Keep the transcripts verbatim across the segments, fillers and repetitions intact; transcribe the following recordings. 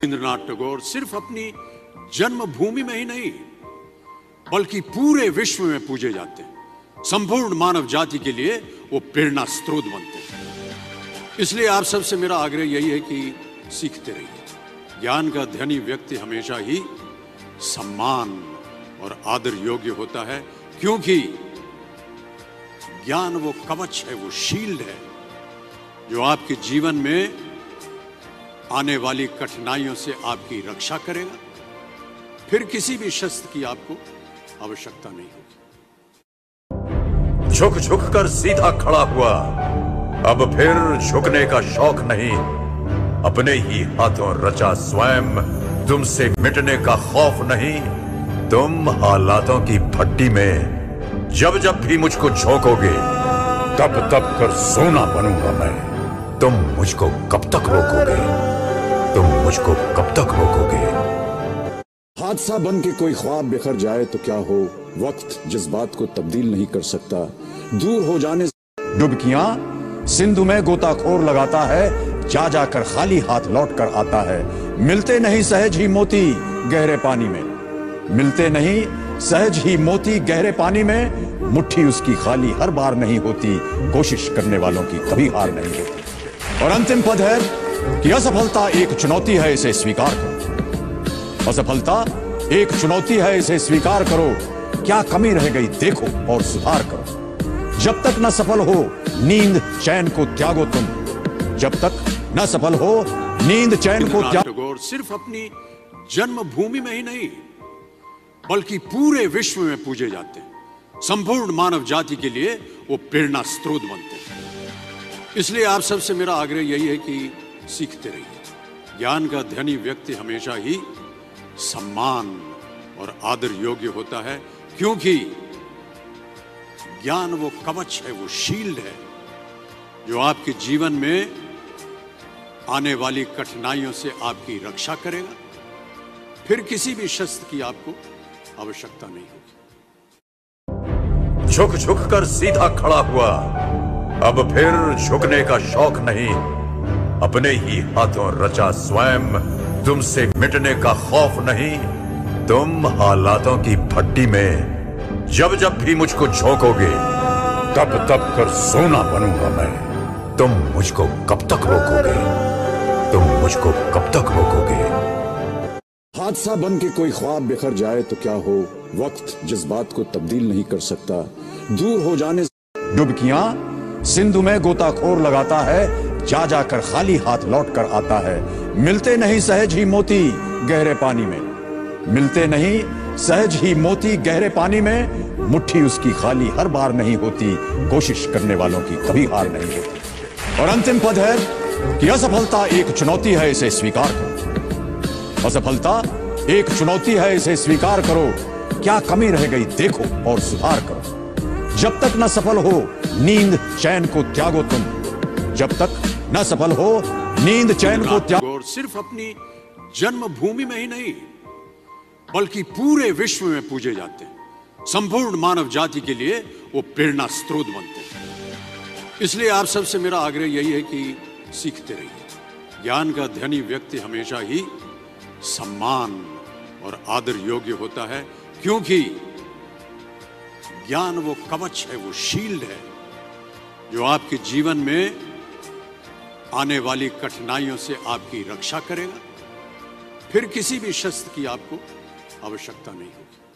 रविंद्रनाथ टैगोर सिर्फ अपनी जन्मभूमि में ही नहीं बल्कि पूरे विश्व में पूजे जाते हैं। संपूर्ण मानव जाति के लिए वो प्रेरणा स्रोत बनते हैं। इसलिए आप सबसे मेरा आग्रह यही है कि सीखते रहिए। ज्ञान का धनी व्यक्ति हमेशा ही सम्मान और आदर योग्य होता है, क्योंकि ज्ञान वो कवच है, वो शील्ड है जो आपके जीवन में आने वाली कठिनाइयों से आपकी रक्षा करेगा। फिर किसी भी शस्त्र की आपको आवश्यकता नहीं होगी। झुक झुक कर सीधा खड़ा हुआ, अब फिर झुकने का शौक नहीं। अपने ही हाथों रचा स्वयं, तुमसे मिटने का खौफ नहीं। तुम हालातों की भट्टी में जब जब भी मुझको झोंकोगे, तब तब कर सोना बनूंगा मैं। तुम मुझको कब तक रोकोगे? तुम मुझको कब तक रोकोगे? हादसा बन के कोई ख्वाब बिखर जाए तो क्या हो, वक्त जज्बात को तब्दील नहीं कर सकता। दूर हो जाने डुबकियां सिंधु में गोताखोर लगाता है, जा जाकर खाली हाथ लौट कर आता है। मिलते नहीं सहज ही मोती गहरे पानी में, मिलते नहीं सहज ही मोती गहरे पानी में। मुट्ठी उसकी खाली हर बार नहीं होती, कोशिश करने वालों की कभी हार नहीं होती। और अंतिम पद है कि असफलता एक चुनौती है, इसे स्वीकार करो। असफलता एक चुनौती है, इसे स्वीकार करो। क्या कमी रह गई देखो और सुधार करो। जब तक न सफल हो नींद चैन को त्यागो तुम, जब तक न सफल हो नींद चैन को त्यागो। टैगोर सिर्फ अपनी जन्मभूमि में ही नहीं बल्कि पूरे विश्व में पूजे जाते हैं। संपूर्ण मानव जाति के लिए वो प्रेरणा स्रोत बनते हैं। इसलिए आप सबसे मेरा आग्रह यही है कि सीखते रहिए। ज्ञान का धनी व्यक्ति हमेशा ही सम्मान और आदर योग्य होता है, क्योंकि ज्ञान वो कवच है, वो शील्ड है जो आपके जीवन में आने वाली कठिनाइयों से आपकी रक्षा करेगा। फिर किसी भी शस्त्र की आपको आवश्यकता नहीं होगी। झुक झुक कर सीधा खड़ा हुआ, अब फिर झुकने का शौक नहीं। अपने ही हाथों रचा स्वयं, तुमसे मिटने का खौफ नहीं। तुम हालातों की भट्टी में जब जब भी मुझको झोंकोगे, तब तब कर सोना बनूंगा मैं। तुम मुझको कब तक रोकोगे? तुम मुझको कब तक रोकोगे? हादसा बन के कोई ख्वाब बिखर जाए तो क्या हो, वक्त जज्बात को तब्दील नहीं कर सकता। दूर हो जाने डुबकियां सिंधु में गोताखोर लगाता है, जा जाकर खाली हाथ लौट कर आता है। मिलते नहीं सहज ही मोती गहरे पानी में, मिलते नहीं सहज ही मोती गहरे पानी में। मुट्ठी उसकी खाली हर बार नहीं होती, कोशिश करने वालों की कभी हार नहीं होती। और अंतिम पद है कि असफलता एक चुनौती है, इसे स्वीकार करो। असफलता एक चुनौती है, इसे स्वीकार करो। क्या कमी रह गई देखो और सुधार करो। जब तक न सफल हो नींद चैन को त्यागो तुम, जब तक न सफल हो नींद चैन को त्यागो। सिर्फ अपनी जन्मभूमि में ही नहीं बल्कि पूरे विश्व में पूजे जाते हैं। संपूर्ण मानव जाति के लिए वो प्रेरणा स्रोत बनते हैं। इसलिए आप सबसे मेरा आग्रह यही है कि सीखते रहिए। ज्ञान का धनी व्यक्ति हमेशा ही सम्मान और आदर योग्य होता है, क्योंकि ज्ञान वो कवच है, वो शील्ड है जो आपके जीवन में आने वाली कठिनाइयों से आपकी रक्षा करेगा। फिर किसी भी शस्त्र की आपको आवश्यकता नहीं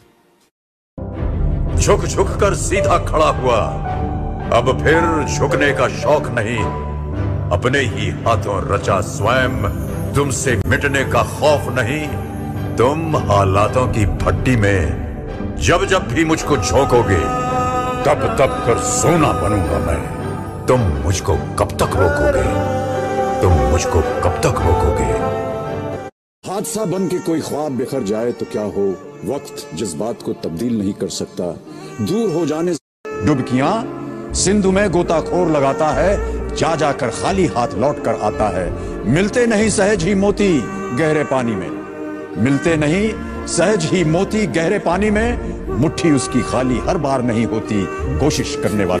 होगी। झुक झुक कर सीधा खड़ा हुआ, अब फिर झुकने का शौक नहीं। अपने ही हाथों रचा स्वयं, तुमसे मिटने का खौफ नहीं। तुम हालातों की भट्टी में जब जब भी मुझको झोंकोगे, तब तब कर सोना बनूंगा मैं। तुम मुझको कब तक रोकोगे? तुम मुझको कब तक रोकोगे? हादसा बन के कोई ख्वाब बिखर जाए तो क्या हो, वक्त जज्बात को तब्दील नहीं कर सकता। दूर हो जाने डुबकियां सिंधु में गोताखोर लगाता है, जा जाकर खाली हाथ लौट कर आता है। मिलते नहीं सहज ही मोती गहरे पानी में, मिलते नहीं सहज ही मोती गहरे पानी में। मुट्ठी उसकी खाली हर बार नहीं होती, कोशिश करने वाला